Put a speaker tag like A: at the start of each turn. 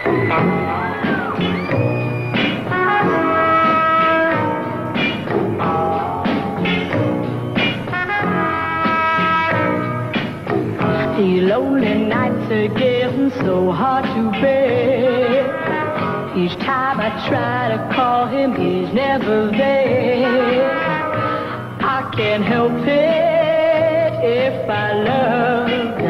A: These lonely nights are getting so hard to bear. Each time I try to call him, he's never there. I can't help it if I love